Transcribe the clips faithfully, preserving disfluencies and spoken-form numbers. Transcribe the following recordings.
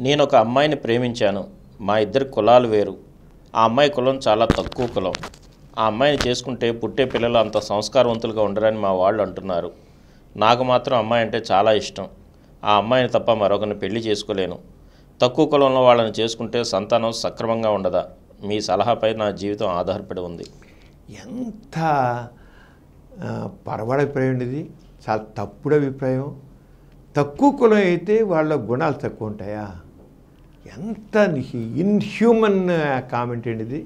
నేను ఒక అమ్మాయిని ప్రేమించాను. మా ఇద్దరి కులాలు వేరు. ఆ అమ్మాయి కులం చాలా తక్కువ కులం. ఆ అమ్మాయిని చేసుకుంటే పుట్టే పిల్లలు అంత సంస్కారవంతులుగా ఉండరని మా వాళ్ళు అంటున్నారు. నాకు మాత్రం అమ్మాయి అంటే చాలా ఇష్టం. ఆ అమ్మాయిని తప్ప మరొకరిని పెళ్లి చేసుకోలేను. తక్కువ కులంలో వాళ్ళని చేసుకుంటే సంతానం సక్రమంగా ఉండదా? మీ సలహాపై నా జీవితం ఆధారపడి ఉంది. ఎంత పరవడ అభిప్రాయం ఇది, చాలా తప్పుడు అభిప్రాయం. తక్కువ కులం అయితే వాళ్ళ గుణాలు తక్కువ ఉంటాయా? ఎంత ఇన్హ్యూమన్ కామెంట్ అండి ఇది.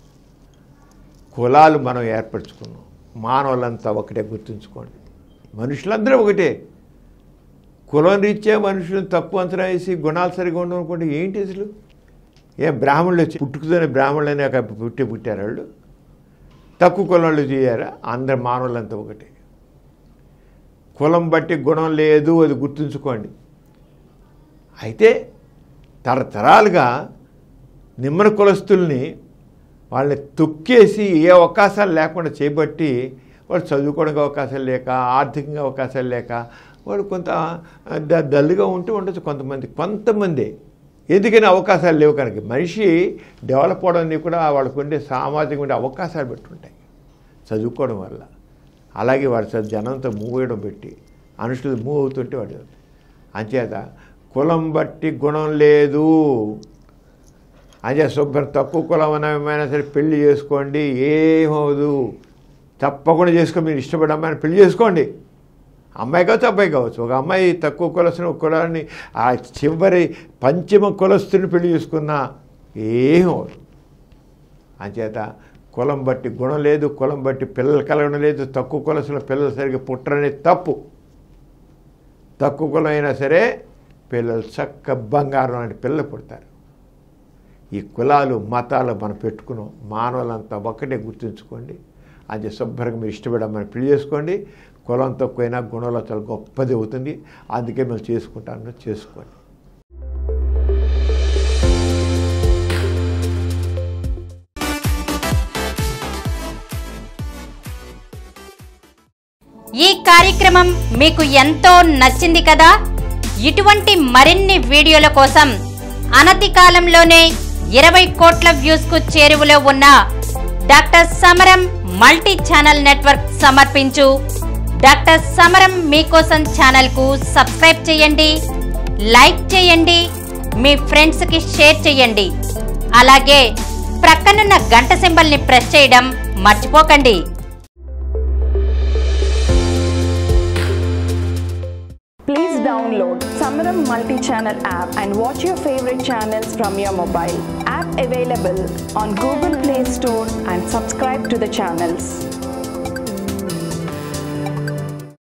కులాలు మనం ఏర్పరచుకున్నాం, మానవులంతా ఒకటే, గుర్తుంచుకోండి. మనుషులందరూ ఒకటే. కులం రీత్యా మనుషులను తక్కువ అంచనా వేసి గుణాలు సరిగా ఉండవు అనుకోండి. ఏంటి అసలు? ఏ బ్రాహ్మణులు వచ్చి పుట్టుకుతోనే బ్రాహ్మణులని ఒక పుట్టి పుట్టారు వాళ్ళు? తక్కువ కులం వాళ్ళు చేయారా? అందరు మానవులంతా ఒకటే. కులం బట్టి గుణం లేదు, అది గుర్తుంచుకోండి. అయితే తరతరాలుగా నిమ్మన కులస్తుల్ని వాళ్ళని తొక్కేసి ఏ అవకాశాలు లేకుండా చేయబట్టి వాళ్ళు చదువుకోవడానికి అవకాశాలు లేక, ఆర్థికంగా అవకాశాలు లేక వాళ్ళు కొంత డల్గా ఉంటూ ఉండొచ్చు కొంతమంది కొంతమంది ఎందుకని అవకాశాలు లేవు కనుక. మనిషి డెవలప్ అవడానికి కూడా వాళ్ళకు ఉండే సామాజిక ఉండే అవకాశాలు పెట్టుంటాయి చదువుకోవడం వల్ల. అలాగే వాడు జనంతో మూవ్ అయ్యడం పెట్టి అనుష్ఠులు మూవ్ అవుతుంటే వాడు. అంచేత కులం బట్టి గుణం లేదు. అంచేత శుభ్రం తక్కువ కులం ఏమైనా సరే పెళ్లి చేసుకోండి, ఏమవుదు. తప్పకుండా చేసుకో. మీరు ఇష్టపడే అమ్మాయిని పెళ్లి చేసుకోండి. అమ్మాయి కావచ్చు, అబ్బాయి కావచ్చు. ఒక అమ్మాయి తక్కువ కులస్తుని, ఒక కులాన్ని, ఆ చివరి పంచమ కులస్తుని పెళ్లి చేసుకున్నా ఏమవుదు. అంచేత కులం బట్టి గుణం లేదు, కులం బట్టి పిల్లలు కలగడం లేదు. తక్కువ కులస్తున్న పిల్లలు సరిగ్గా పుట్టరనే తప్పు. తక్కువ కులం అయినా సరే పిల్లలు చక్క బంగారం అని పిల్లలు పుడతారు. ఈ కులాలు మతాలు మనం పెట్టుకున్నాం. మానవులంతా ఒక్కటే, గుర్తుంచుకోండి. అంతే శుభ్రంగా మీరు ఇష్టపడమని పెళ్లి చేసుకోండి. కులం తక్కువైనా గుణంలో చాలా గొప్పది అవుతుంది. అందుకే మేము చేసుకుంటాను, చేసుకోండి. ఈ కార్యక్రమం మీకు ఎంతో నచ్చింది కదా? ఇటువంటి మరిన్ని వీడియోల కోసం అనతి కాలంలోనే ఇరవై కోట్ల వ్యూస్ కు చేరువలో ఉన్న doctor Samaram multi channel network సమర్పించు డాక్టర్ సమరం మీకోసం ఛానల్ కు సబ్స్క్రైబ్ చేయండి, లైక్ చేయండి, మీ ఫ్రెండ్స్ కి షేర్ చేయండి. అలాగే ప్రక్కనున్న గంట సింబల్ ని ప్రెస్ చేయడం మర్చిపోకండి. Please download Samaram multi-channel app and watch your favorite channels from your mobile. App available on Google Play Store and subscribe to the channels.